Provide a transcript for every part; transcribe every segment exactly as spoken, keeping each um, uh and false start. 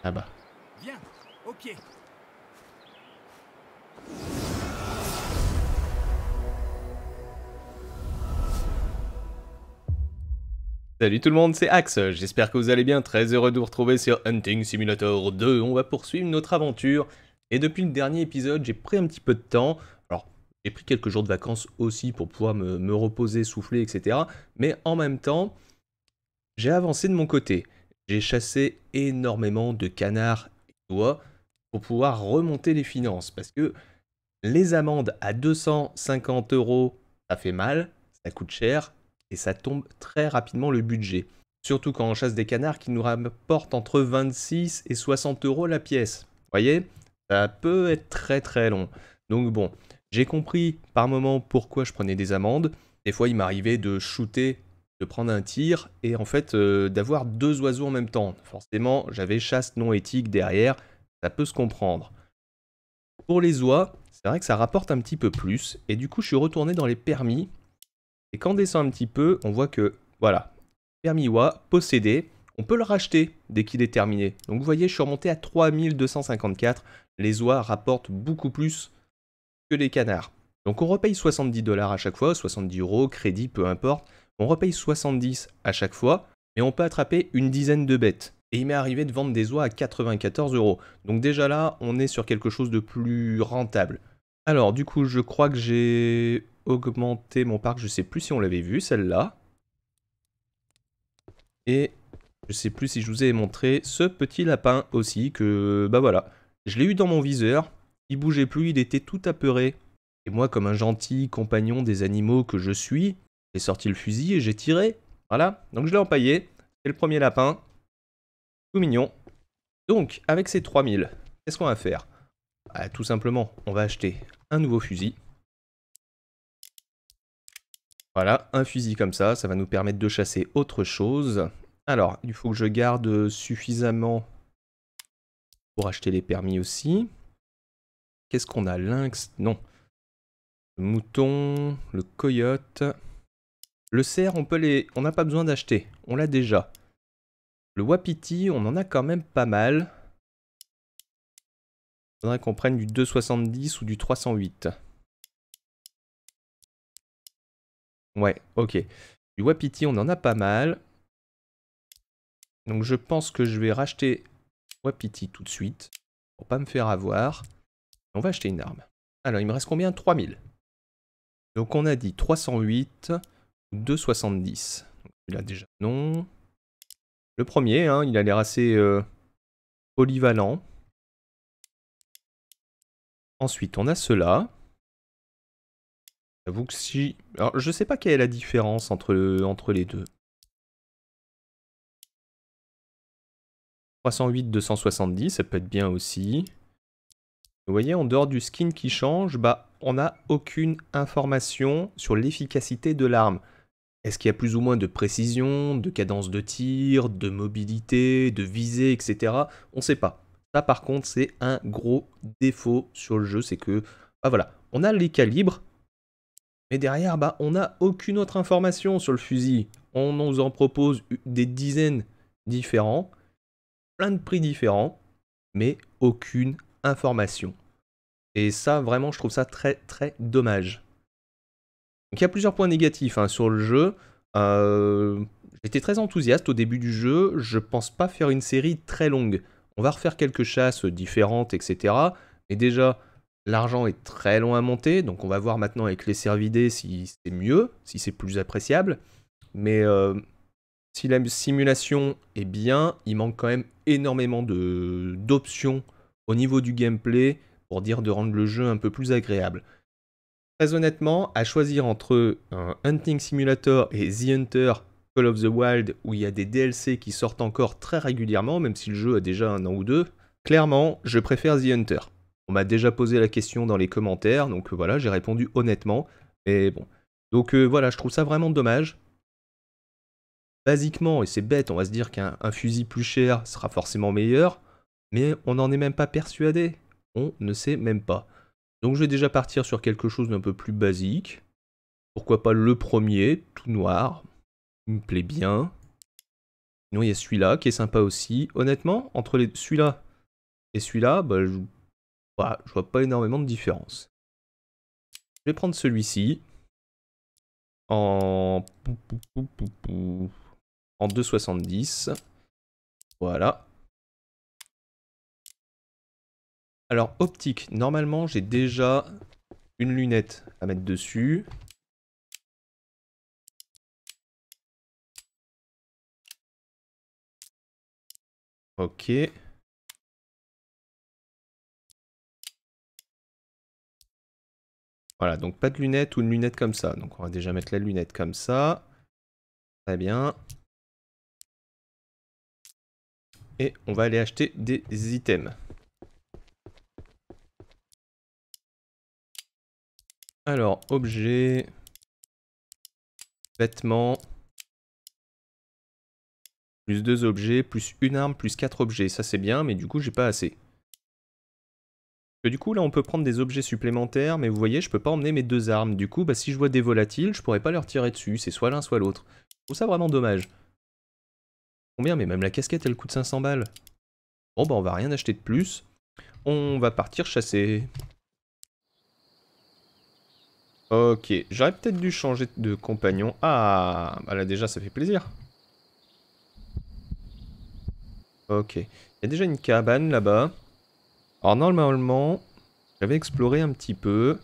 Ah bah. Bien, ok. Salut tout le monde, c'est Axe, j'espère que vous allez bien, très heureux de vous retrouver sur Hunting Simulator deux, on va poursuivre notre aventure, et depuis le dernier épisode, j'ai pris un petit peu de temps, alors j'ai pris quelques jours de vacances aussi pour pouvoir me, me reposer, souffler, et cetera, mais en même temps, j'ai avancé de mon côté, j'ai chassé énormément de canards et d'oies pour pouvoir remonter les finances, parce que les amendes à deux cent cinquante euros, ça fait mal, ça coûte cher, et ça tombe très rapidement le budget. Surtout quand on chasse des canards qui nous rapportent entre vingt-six et soixante euros la pièce. Vous voyez, ça peut être très très long. Donc bon, j'ai compris par moment pourquoi je prenais des amendes. Des fois, il m'arrivait de shooter, de prendre un tir, et en fait, euh, d'avoir deux oiseaux en même temps. Forcément, j'avais chasse non éthique derrière, ça peut se comprendre. Pour les oies, c'est vrai que ça rapporte un petit peu plus, et du coup je suis retourné dans les permis, et quand on descend un petit peu, on voit que, voilà, permis oie, possédé, on peut le racheter dès qu'il est terminé. Donc vous voyez, je suis remonté à trois mille deux cent cinquante-quatre, les oies rapportent beaucoup plus que les canards. Donc on repaye soixante-dix dollars à chaque fois, soixante-dix euros, crédit, peu importe, on repaye soixante-dix à chaque fois, mais on peut attraper une dizaine de bêtes. Et il m'est arrivé de vendre des oies à quatre-vingt-quatorze euros. Donc déjà là, on est sur quelque chose de plus rentable. Alors du coup, je crois que j'ai augmenté mon parc, je sais plus si on l'avait vu, celle-là. Et je sais plus si je vous ai montré ce petit lapin aussi, que bah voilà. Je l'ai eu dans mon viseur, il bougeait plus, il était tout apeuré. Et moi, comme un gentil compagnon des animaux que je suis, j'ai sorti le fusil et j'ai tiré. Voilà, donc je l'ai empaillé. C'est le premier lapin. Tout mignon. Donc, avec ces trois mille, qu'est-ce qu'on va faire? Ah, tout simplement, on va acheter un nouveau fusil. Voilà, un fusil comme ça, ça va nous permettre de chasser autre chose. Alors, il faut que je garde suffisamment pour acheter les permis aussi. Qu'est-ce qu'on a? Lynx? Non. Le mouton, le coyote. Le cerf, on peut les... on n'a pas besoin d'acheter, on l'a déjà. Le wapiti, on en a quand même pas mal. Il faudrait qu'on prenne du deux soixante-dix ou du trois cent huit. Ouais, ok. Du wapiti, on en a pas mal. Donc je pense que je vais racheter wapiti tout de suite, pour pas me faire avoir. On va acheter une arme. Alors, il me reste combien? trois mille. Donc on a dit trois cent huit ou deux soixante-dix. Celui-là déjà non. Le premier, hein, il a l'air assez euh, polyvalent. Ensuite, on a ceux-là. J'avoue que si... Alors, je sais pas quelle est la différence entre, entre les deux. trois cent huit, deux cent soixante-dix, ça peut être bien aussi. Vous voyez, en dehors du skin qui change, bah, on n'a aucune information sur l'efficacité de l'arme. Est-ce qu'il y a plus ou moins de précision, de cadence de tir, de mobilité, de visée, et cetera. On ne sait pas. Ça, par contre, c'est un gros défaut sur le jeu, c'est que, bah voilà, on a les calibres, mais derrière, bah, on n'a aucune autre information sur le fusil. On nous en propose des dizaines différents, plein de prix différents, mais aucune information. Et ça, vraiment, je trouve ça très, très dommage. Donc il y a plusieurs points négatifs hein, sur le jeu. Euh, J'étais très enthousiaste au début du jeu. Je pense pas faire une série très longue. On va refaire quelques chasses différentes, et cetera. Mais déjà, l'argent est très long à monter. Donc on va voir maintenant avec les cervidés si c'est mieux, si c'est plus appréciable. Mais euh, si la simulation est bien, il manque quand même énormément de d'options au niveau du gameplay pour dire de rendre le jeu un peu plus agréable. Très honnêtement, à choisir entre un Hunting Simulator et The Hunter Call of the Wild, où il y a des D L C qui sortent encore très régulièrement, même si le jeu a déjà un an ou deux, clairement, je préfère The Hunter. On m'a déjà posé la question dans les commentaires, donc voilà, j'ai répondu honnêtement. Mais bon. Donc euh, voilà, je trouve ça vraiment dommage. Basiquement, et c'est bête, on va se dire qu'un fusil plus cher sera forcément meilleur, mais on n'en est même pas persuadé. On ne sait même pas. Donc je vais déjà partir sur quelque chose d'un peu plus basique. Pourquoi pas le premier, tout noir. Il me plaît bien. Sinon, il y a celui-là qui est sympa aussi. Honnêtement, entre les... celui-là et celui-là, bah, je... Bah, je vois pas énormément de différence. Je vais prendre celui-ci. En... En deux soixante-dix. Voilà. Alors, optique. Normalement, j'ai déjà une lunette à mettre dessus. Ok. Voilà, donc pas de lunettes ou une lunette comme ça. Donc on va déjà mettre la lunette comme ça. Très bien. Et on va aller acheter des items. Alors, objets, vêtements, plus deux objets, plus une arme, plus quatre objets. Ça c'est bien, mais du coup j'ai pas assez. Et du coup là on peut prendre des objets supplémentaires, mais vous voyez je peux pas emmener mes deux armes. Du coup bah, si je vois des volatiles, je pourrais pas leur tirer dessus. C'est soit l'un soit l'autre. Je trouve ça vraiment dommage. Combien? Mais même la casquette elle coûte cinq cents balles. Bon bah on va rien acheter de plus. On va partir chasser. Ok, j'aurais peut-être dû changer de compagnon. Ah, bah là déjà ça fait plaisir. Ok, il y a déjà une cabane là-bas. Alors normalement, j'avais exploré un petit peu.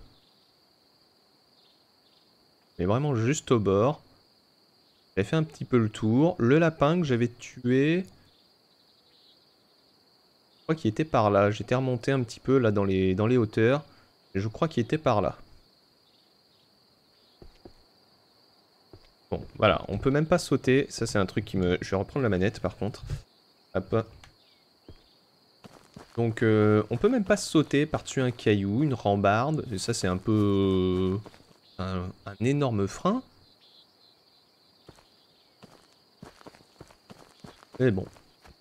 Mais vraiment juste au bord. J'avais fait un petit peu le tour. Le lapin que j'avais tué... Je crois qu'il était par là. J'étais remonté un petit peu là dans les, dans les hauteurs. Et je crois qu'il était par là. Bon, voilà, on peut même pas sauter. Ça, c'est un truc qui me... Je vais reprendre la manette, par contre. Hop. Donc, euh, on peut même pas sauter par-dessus un caillou, une rambarde. Et ça, c'est un peu... Un, un énorme frein. Mais bon.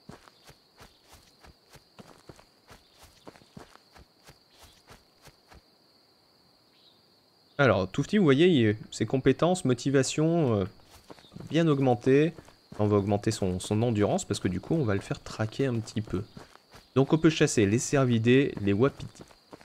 Alors, Toufti, vous voyez, il, ses compétences, motivation, euh, bien augmentées. On va augmenter son, son endurance parce que du coup, on va le faire traquer un petit peu. Donc, on peut chasser les cervidés, les wapitis.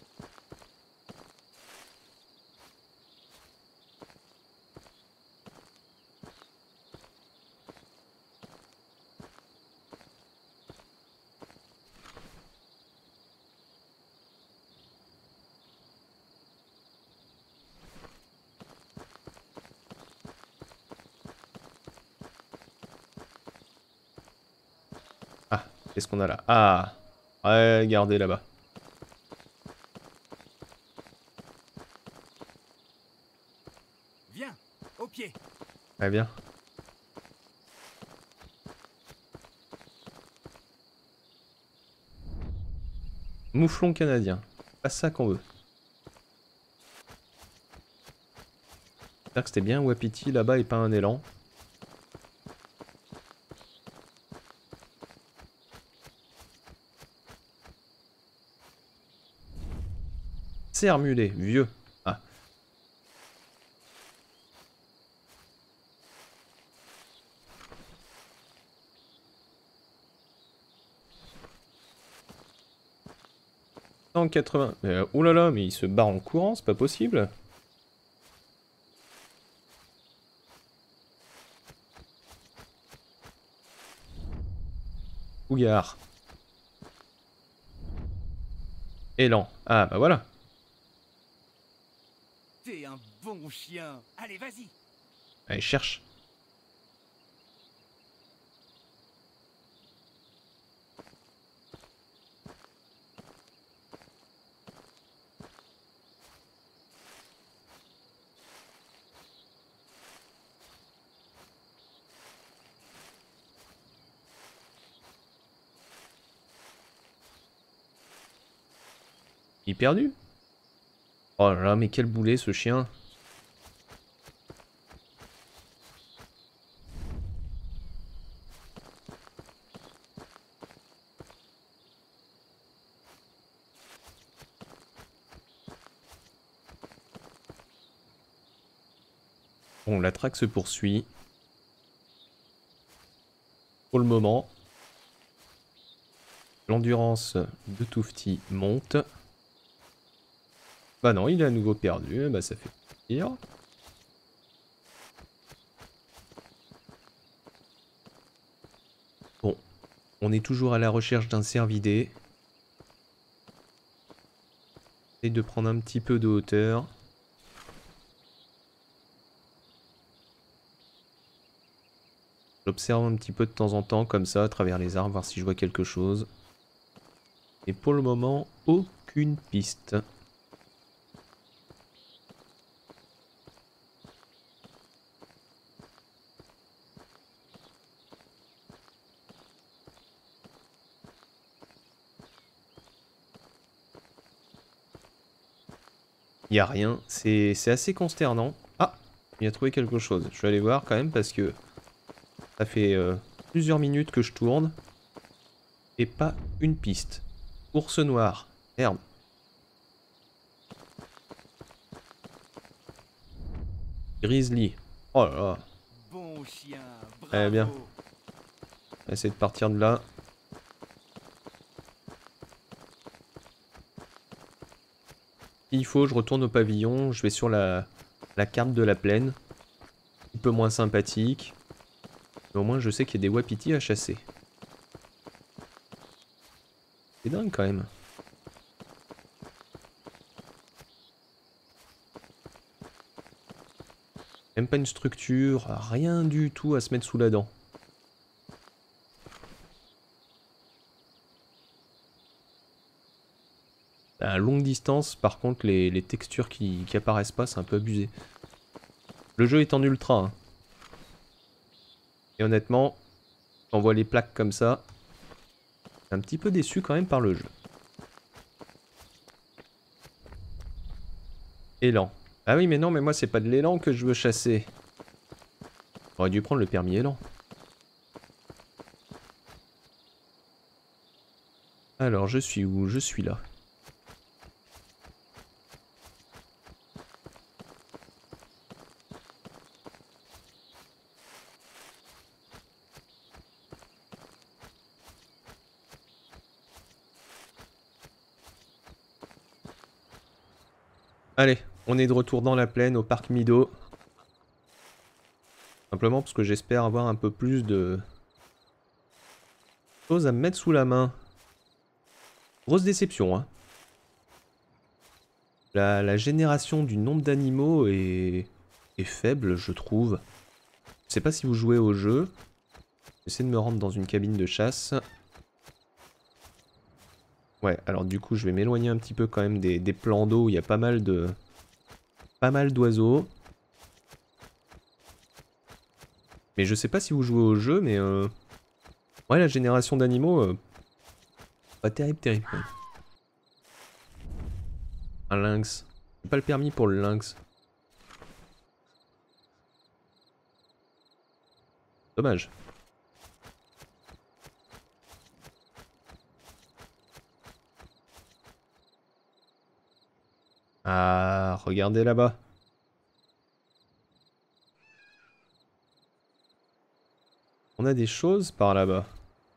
Ah, qu'est-ce qu'on a là? Ah, ouais, regardez là-bas. Viens, au pied. Très bien. Mouflon canadien. Pas ça qu'on veut. J'espère que c'était bien un wapiti là-bas et pas un élan. Cerf-mulet, vieux. Ah. cent quatre-vingts. Mais, euh, oh là là, mais il se barre en courant, c'est pas possible. Couillard. Élan. Ah bah voilà. T'es un bon chien. Allez, vas-y. Allez, cherche. Il est perdu. Oh là là, mais quel boulet ce chien. Bon, la traque se poursuit. pour le moment. L'endurance de Toufti monte. Bah non, il est à nouveau perdu, bah ça fait plaisir. Bon, on est toujours à la recherche d'un cervidé. Et de prendre un petit peu de hauteur. J'observe un petit peu de temps en temps comme ça à travers les arbres, voir si je vois quelque chose. Et pour le moment, aucune piste. Il n'y a rien, c'est assez consternant. Ah, il a trouvé quelque chose. Je vais aller voir quand même parce que ça fait euh, plusieurs minutes que je tourne. Et pas une piste. Ours noir. Merde. Grizzly. Oh là là. Bon chien, Eh bien. bravo. On va essayer de partir de là. S'il faut, je retourne au pavillon. Je vais sur la, la carte de la plaine. Un petit peu moins sympathique. Mais au moins, je sais qu'il y a des wapitis à chasser. C'est dingue quand même. Même pas une structure, rien du tout à se mettre sous la dent. À longue distance, par contre, les, les textures qui, qui apparaissent pas, c'est un peu abusé. Le jeu est en ultra. Hein. Et honnêtement, quand on voit les plaques comme ça, un petit peu déçu quand même par le jeu. Élan. Ah oui, mais non, mais moi, c'est pas de l'élan que je veux chasser. J'aurais dû prendre le permis élan. Alors, je suis où? Je suis là. Allez, on est de retour dans la plaine, au parc Mido. Simplement parce que j'espère avoir un peu plus de choses à me mettre sous la main. Grosse déception, hein. La, la génération du nombre d'animaux est... est faible, je trouve. Je sais pas si vous jouez au jeu. J'essaie de me rendre dans une cabine de chasse. Ouais, alors du coup, je vais m'éloigner un petit peu quand même des, des plans d'eau où il y a pas mal de... pas mal d'oiseaux. Mais je sais pas si vous jouez au jeu, mais... Euh... Ouais, la génération d'animaux... Euh... Pas terrible, terrible. Quoi. Un lynx. J'ai pas le permis pour le lynx. Dommage. Ah, regardez là-bas. On a des choses par là-bas.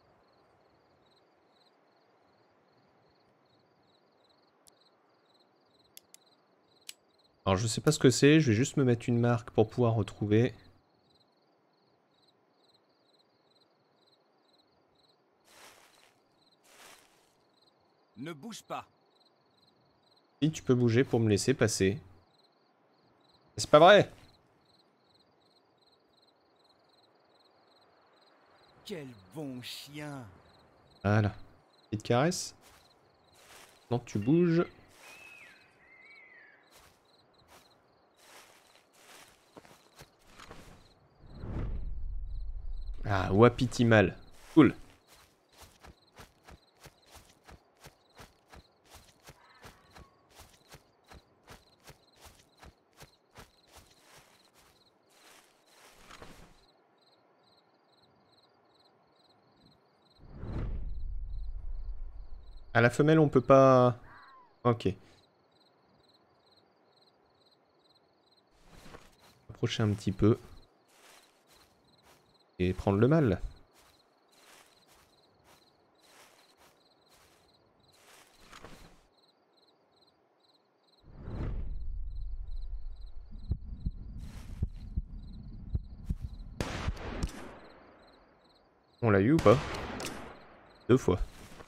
Alors je sais pas ce que c'est, je vais juste me mettre une marque pour pouvoir retrouver. Ne bouge pas. Si tu peux bouger pour me laisser passer. C'est pas vrai! Quel bon chien. Voilà. Petite caresse. Non, tu bouges. Ah, wapiti mal. Cool. À la femelle, on peut pas... Ok. Approcher un petit peu. Et prendre le mâle. On l'a eu ou pas? Deux fois.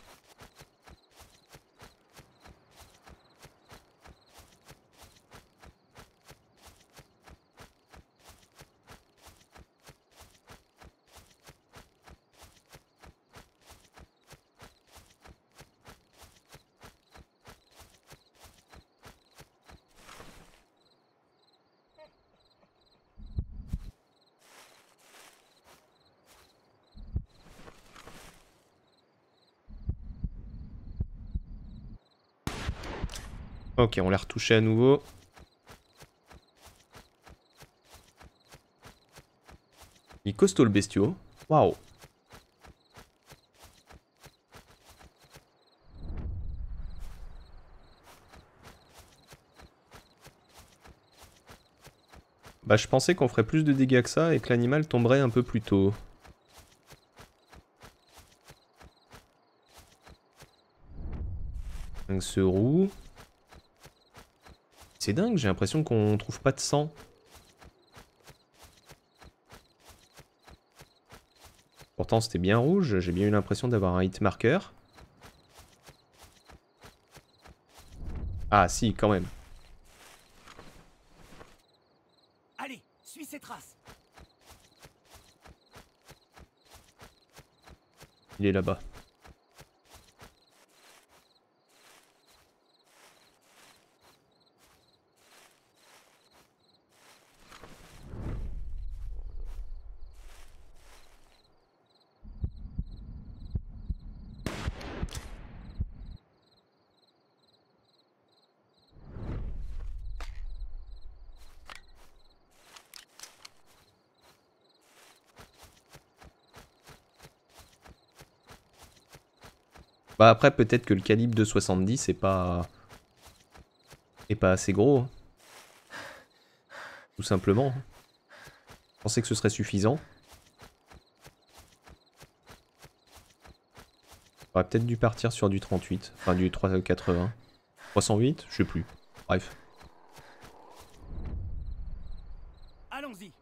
Ok, on l'a retouché à nouveau. Il est costaud le bestiau. Waouh. Bah je pensais qu'on ferait plus de dégâts que ça et que l'animal tomberait un peu plus tôt. Donc ce roux. C'est dingue, j'ai l'impression qu'on trouve pas de sang. Pourtant c'était bien rouge, j'ai bien eu l'impression d'avoir un hit marker. Ah si, quand même. Allez, suis ces traces. Il est là-bas. Bah après peut-être que le calibre de soixante-dix est pas... est pas assez gros. Hein. Tout simplement. Je pensais que ce serait suffisant. J'aurais peut-être dû partir sur du trente-huit. Enfin du trois cent quatre-vingts. trois cent huit? Je sais plus. Bref. Allons-y.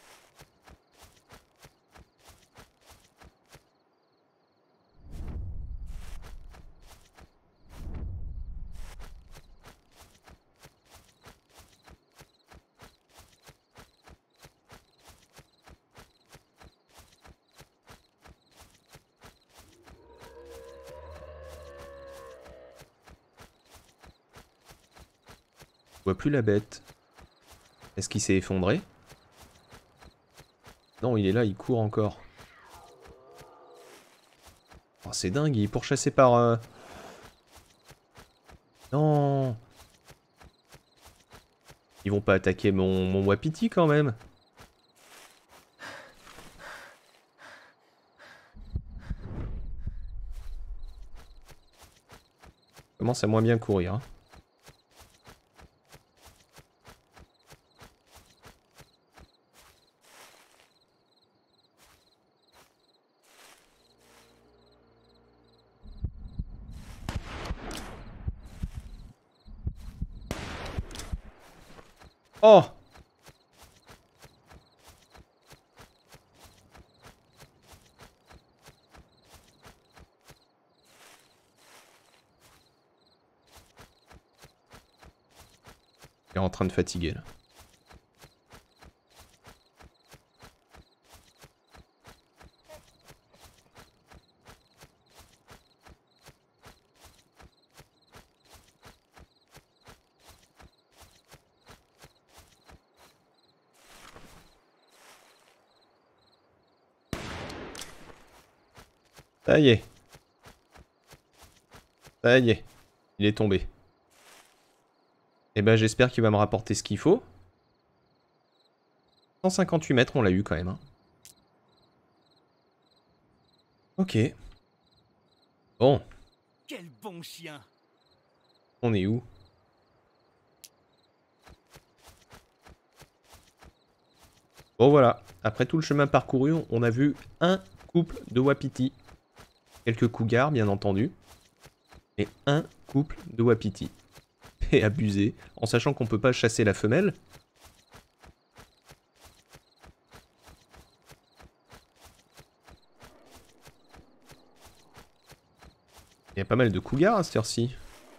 Je vois plus la bête. Est-ce qu'il s'est effondré? Non, il est là, il court encore. Oh, c'est dingue, il est pourchassé par... Euh... Non. Ils vont pas attaquer mon, mon wapiti quand même. Commence à moins bien courir. Hein. Oh! Il est en train de fatiguer là. Ça y est. Ça y est. Il est tombé. Et ben j'espère qu'il va me rapporter ce qu'il faut. cent cinquante-huit mètres, on l'a eu quand même. Hein. Ok. Bon. Quel bon chien. On est où? Bon voilà. Après tout le chemin parcouru, on a vu un couple de wapiti. Quelques cougars, bien entendu. Et un couple de wapiti. Et abusé. En sachant qu'on peut pas chasser la femelle. Il y a pas mal de cougars à cette heure-ci.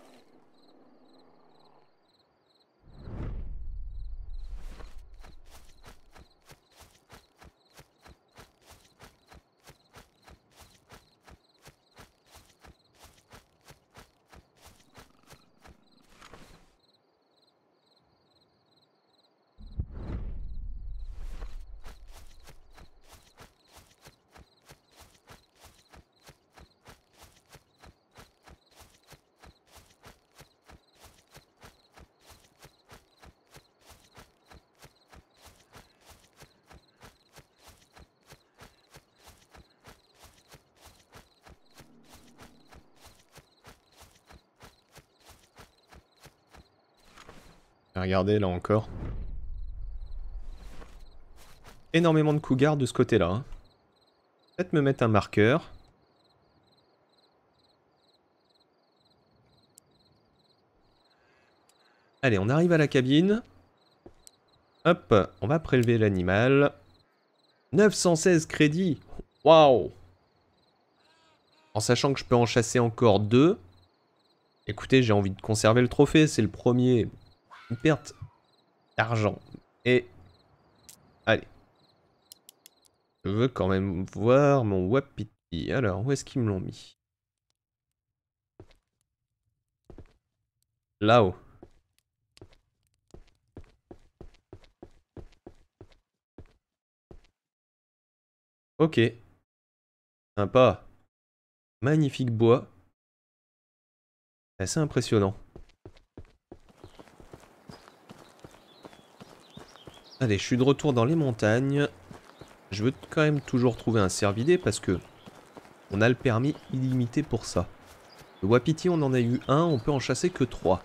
Regardez là encore. Énormément de cougars de ce côté-là. Hein. Peut-être me mettre un marqueur. Allez, on arrive à la cabine. Hop, on va prélever l'animal. neuf cent seize crédits. Waouh! En sachant que je peux en chasser encore deux. Écoutez, j'ai envie de conserver le trophée. C'est le premier. Une perte d'argent. Et... Allez. Je veux quand même voir mon wapiti. Alors, où est-ce qu'ils me l'ont mis? Là-haut. Ok. Sympa. Magnifique bois. Assez impressionnant. Allez, je suis de retour dans les montagnes. Je veux quand même toujours trouver un cervidé parce que on a le permis illimité pour ça. Le wapiti, on en a eu un, on peut en chasser que trois.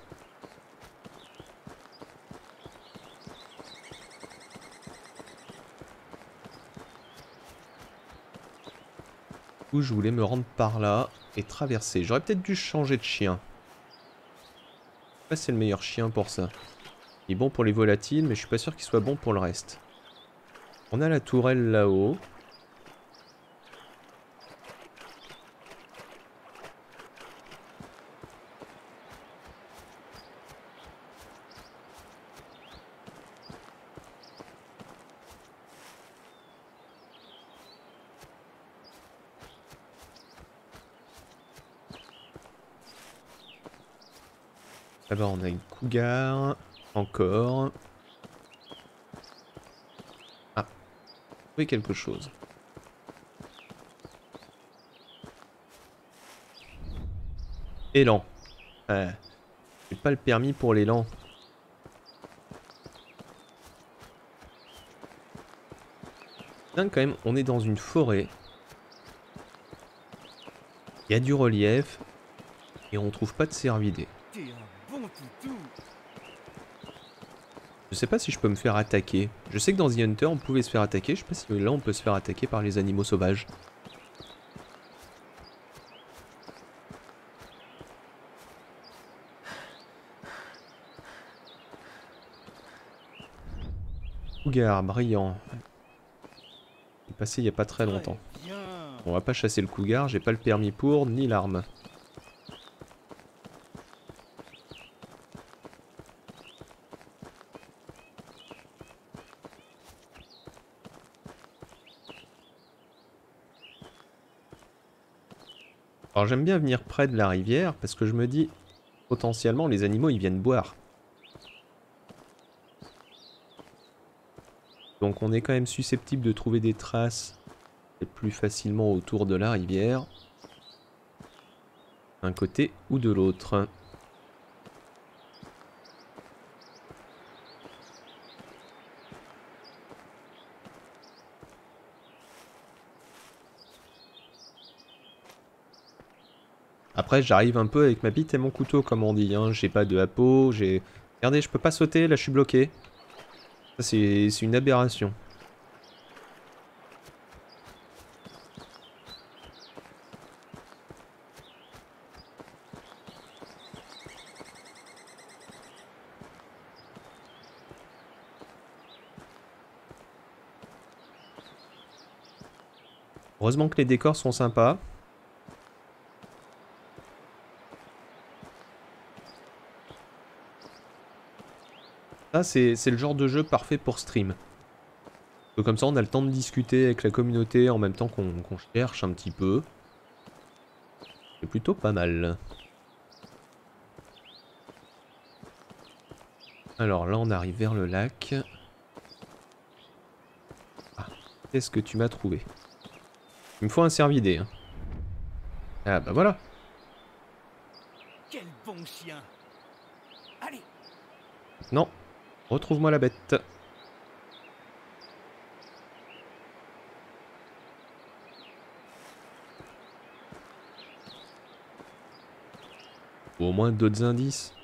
Du coup, je voulais me rendre par là et traverser. J'aurais peut-être dû changer de chien. Je sais pas si c'est le meilleur chien pour ça. Il est bon pour les volatiles, mais je suis pas sûr qu'il soit bon pour le reste. On a la tourelle là-haut. Là-bas, on a une cougar. Encore. Ah. Oui, quelque chose. Élan. Euh, J'ai pas le permis pour l'élan. Dingue quand même, on est dans une forêt. Il y a du relief. Et on trouve pas de cervidés. T'es un bon toutou. Je sais pas si je peux me faire attaquer. Je sais que dans The Hunter on pouvait se faire attaquer. Je sais pas si là on peut se faire attaquer par les animaux sauvages. Cougar, brillant. Il est passé il y a pas très longtemps. Très bien. On va pas chasser le cougar, j'ai pas le permis pour, ni l'arme. Alors j'aime bien venir près de la rivière parce que je me dis, potentiellement les animaux ils viennent boire. Donc on est quand même susceptible de trouver des traces plus facilement autour de la rivière. D'un côté ou de l'autre. Après j'arrive un peu avec ma bite et mon couteau comme on dit, hein. J'ai pas de hapeau, j'ai... Regardez, je peux pas sauter, là je suis bloqué. Ça c'est une aberration. Heureusement que les décors sont sympas. Ça, c'est c'est le genre de jeu parfait pour stream. Donc, comme ça, on a le temps de discuter avec la communauté en même temps qu'on qu'on cherche un petit peu. C'est plutôt pas mal. Alors là, on arrive vers le lac. Ah, qu'est-ce que tu m'as trouvé? Il me faut un cervidé. Hein. Ah bah voilà. Quel bon chien. Allez. Non, retrouve-moi la bête. Ou au moins d'autres indices.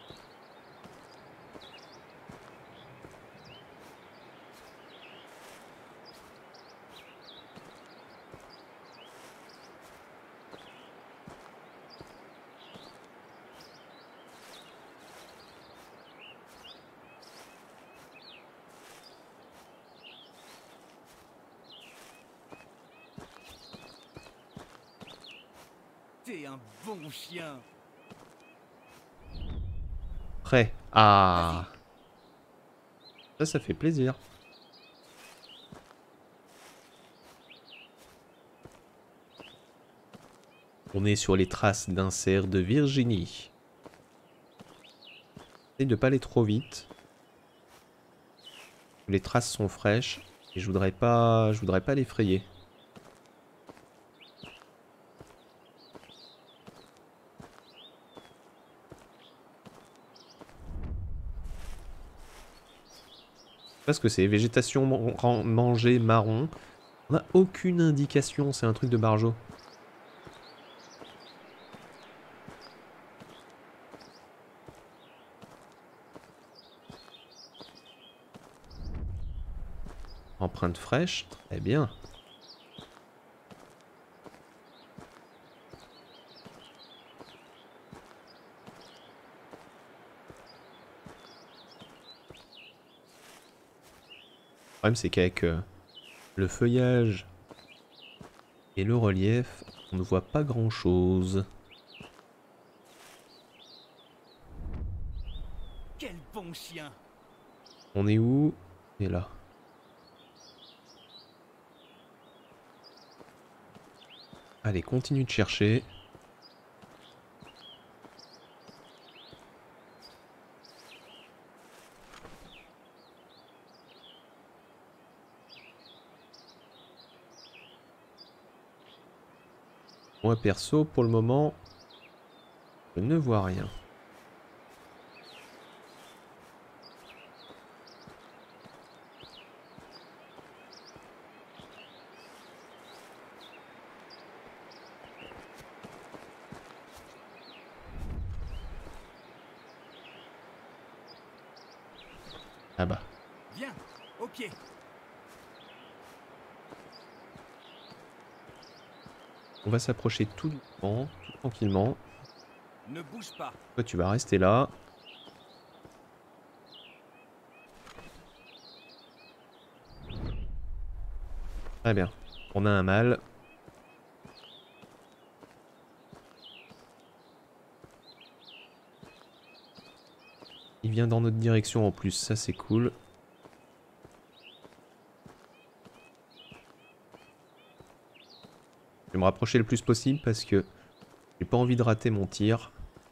T'es un bon chien. Prêt. Ah. Ça, ça fait plaisir. On est sur les traces d'un cerf de Virginie. Essaye de pas aller trop vite. Les traces sont fraîches et je voudrais pas, je voudrais pas l'effrayer. Parce que c'est végétation man mangée marron. On n'a aucune indication, c'est un truc de barjo. Empreinte fraîche, très bien. Le problème c'est qu'avec euh, le feuillage et le relief, on ne voit pas grand chose. Quel bon chien. On est où? On est là. Allez, continue de chercher. Moi perso, pour le moment, je ne vois rien. Ah bah. Bien. Ok. On va s'approcher tout doucement, tout tranquillement. Ne bouge pas. Toi, tu vas rester là. Très bien. On a un mâle. Il vient dans notre direction en plus, ça c'est cool. Je vais me rapprocher le plus possible parce que j'ai pas envie de rater mon tir.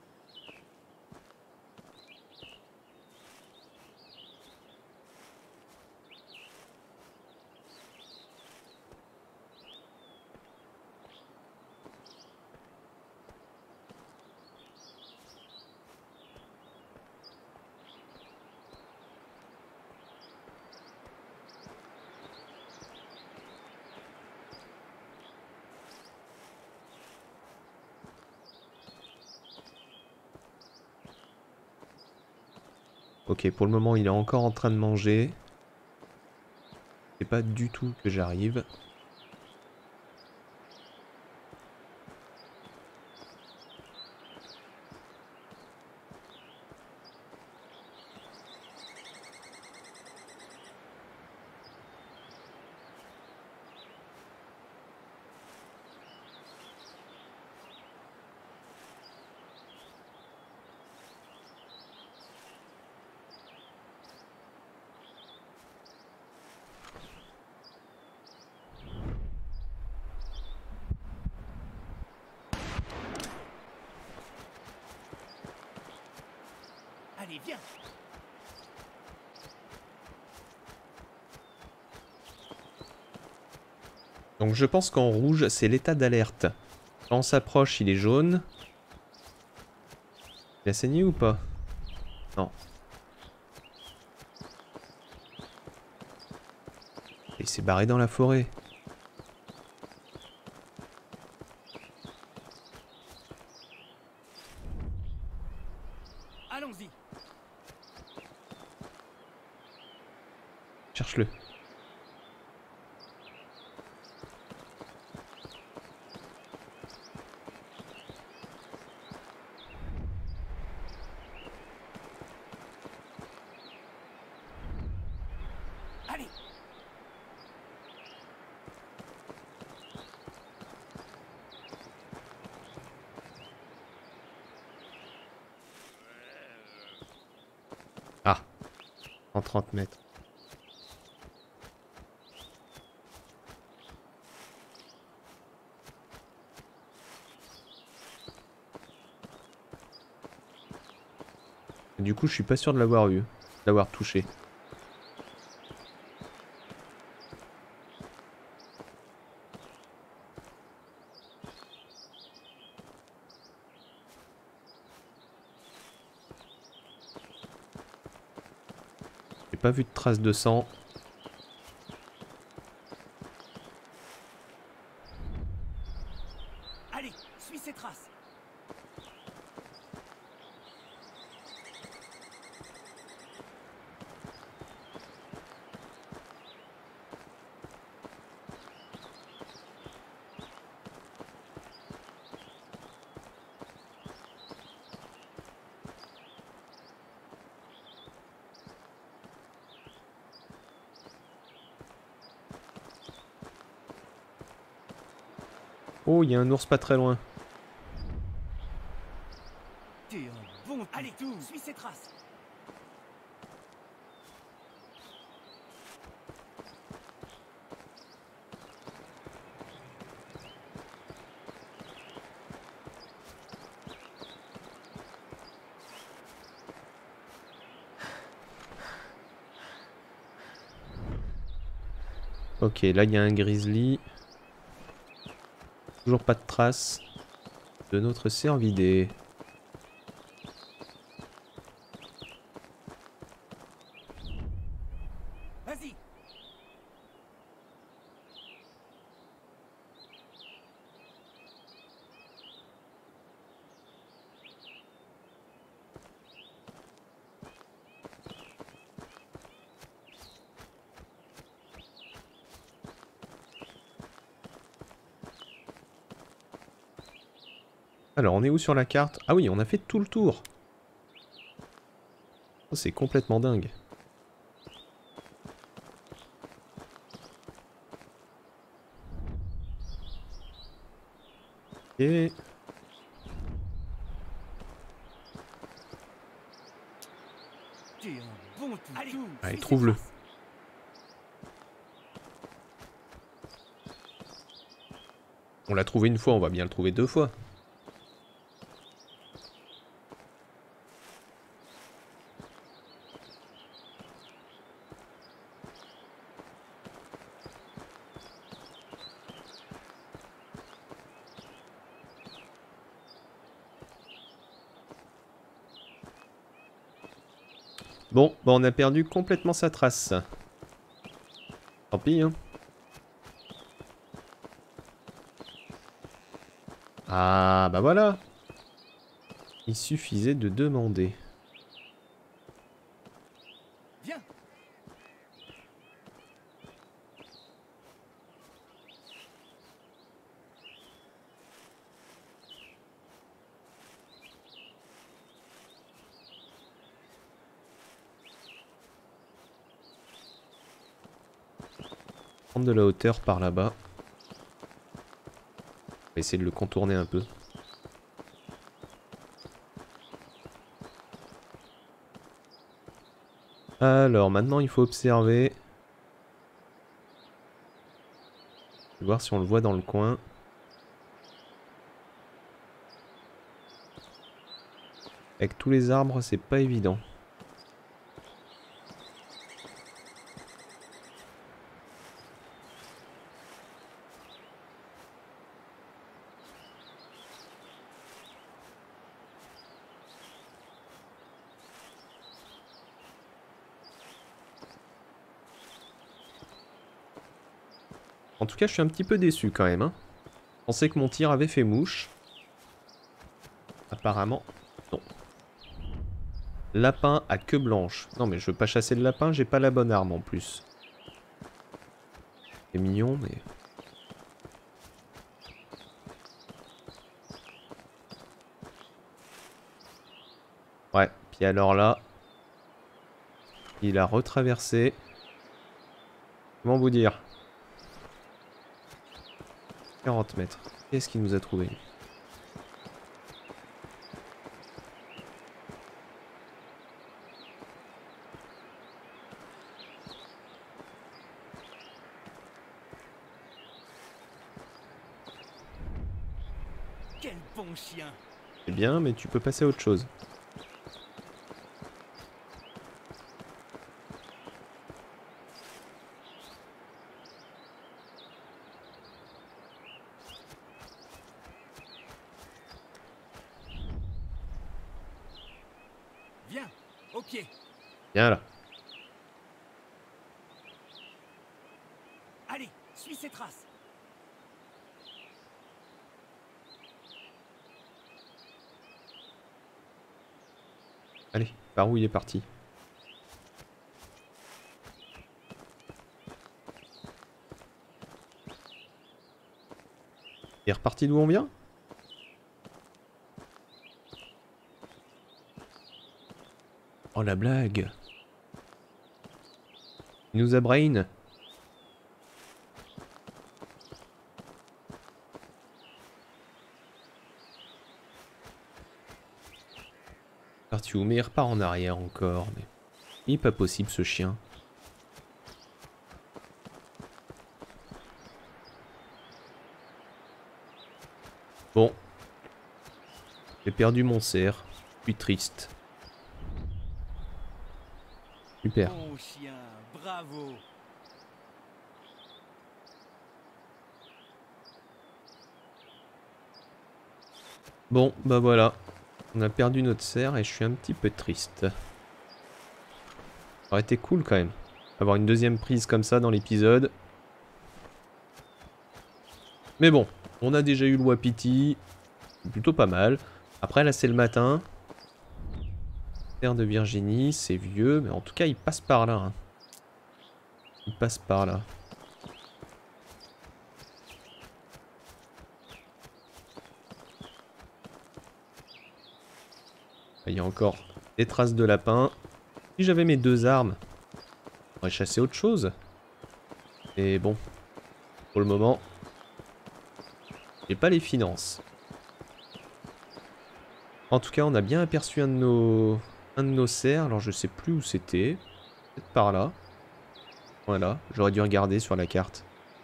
Ok, pour le moment il est encore en train de manger. C'est pas du tout que j'arrive. Allez, viens. Donc je pense qu'en rouge, c'est l'état d'alerte. Quand on s'approche, il est jaune. Il a saigné ou pas? Non. Il s'est barré dans la forêt. Allons-y. Cherche-le. Allez. Ah. En trente mètres. Du coup, je suis pas sûr de l'avoir eu, d'avoir touché. J'ai pas vu de traces de sang. Allez, suis ces traces. Oh, il y a un ours pas très loin. T'es un bon Allez, toutou. Suis ces traces. Ok, là il y a un grizzly. Toujours pas de traces de notre cervidé. Vas-y. Alors, on est où sur la carte? Ah oui, on a fait tout le tour. Oh, c'est complètement dingue. Et... T'es un bon toutou. Allez, Allez, suis ces trouve-le. traces. On l'a trouvé une fois, on va bien le trouver deux fois. Bon, bah on a perdu complètement sa trace. Tant pis, hein. Ah, bah voilà. Il suffisait de demander. Viens. Prendre de la hauteur par là-bas. On va essayer de le contourner un peu. Alors, maintenant il faut observer. Voir si on le voit dans le coin. Avec tous les arbres, c'est pas évident. En tout cas, je suis un petit peu déçu quand même. Hein. Je pensais que mon tir avait fait mouche. Apparemment, non. Lapin à queue blanche. Non mais je veux pas chasser le lapin, j'ai pas la bonne arme en plus. C'est mignon mais... Ouais, puis alors là... Il a retraversé... Comment vous dire? quarante mètres. Qu'est-ce qu'il nous a trouvé? Quel bon chien. C'est bien, mais tu peux passer à autre chose. Viens, au pied. Viens là. Allez, suis ses traces. Allez, par où il est parti? Il est reparti d'où on vient? Oh la blague! Il nous a brain! Parti où? Mais il repart en arrière encore. Mais... Il n'est pas possible ce chien. Bon. J'ai perdu mon cerf. Je suis triste. Super. Bon chien, bravo. Bon, bah voilà. On a perdu notre cerf et je suis un petit peu triste. Ça aurait été cool quand même. Avoir une deuxième prise comme ça dans l'épisode. Mais bon, on a déjà eu le wapiti. C'est plutôt pas mal. Après là c'est le matin. Terre de Virginie, c'est vieux. Mais en tout cas il passe par là. Hein. Il passe par là. Il y a encore des traces de lapin. Si j'avais mes deux armes, j'aurais chassé autre chose. Et bon, pour le moment, j'ai pas les finances. En tout cas, on a bien aperçu un de nos, un de nos cerfs. Alors je sais plus où c'était. Peut-être par là. Voilà, j'aurais dû regarder sur la carte.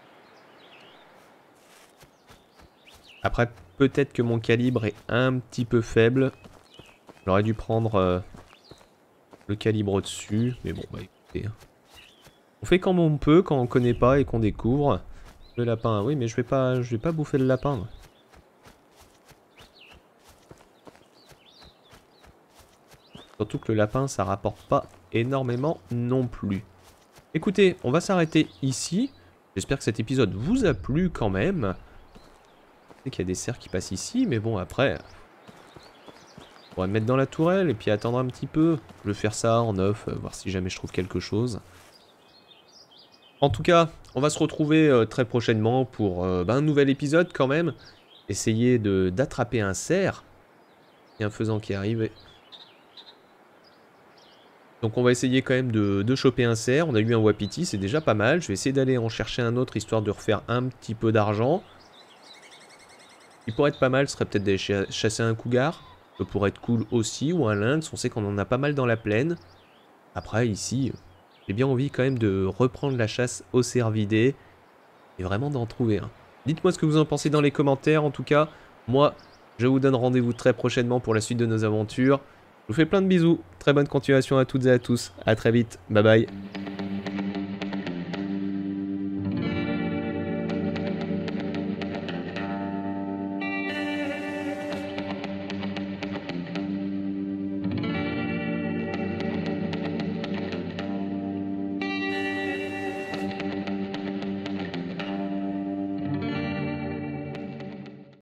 Après, peut-être que mon calibre est un petit peu faible. J'aurais dû prendre euh, le calibre au-dessus. Mais bon, bah écoutez. On fait comme on peut quand on connaît pas et qu'on découvre. Le lapin, oui, mais je vais pas, je vais pas bouffer le lapin. Moi. Surtout que le lapin, ça rapporte pas énormément non plus. Écoutez, on va s'arrêter ici. J'espère que cet épisode vous a plu quand même. Je sais qu'il y a des cerfs qui passent ici, mais bon, après... On va me mettre dans la tourelle et puis attendre un petit peu. Je vais faire ça en off, euh, voir si jamais je trouve quelque chose. En tout cas, on va se retrouver euh, très prochainement pour euh, bah, un nouvel épisode quand même. Essayer de d'attraper un cerf. Il y a un faisan qui arrive. Donc on va essayer quand même de, de choper un cerf. On a eu un wapiti, c'est déjà pas mal. Je vais essayer d'aller en chercher un autre histoire de refaire un petit peu d'argent. Ce qui pourrait être pas mal, ce serait peut-être d'aller ch chasser un cougar. Ça pourrait être cool aussi, ou un lynx, on sait qu'on en a pas mal dans la plaine. Après, ici, j'ai bien envie quand même de reprendre la chasse au cervidé. Et vraiment d'en trouver un. Dites-moi ce que vous en pensez dans les commentaires, en tout cas. Moi, je vous donne rendez-vous très prochainement pour la suite de nos aventures. Je vous fais plein de bisous, très bonne continuation à toutes et à tous. A très vite, bye bye.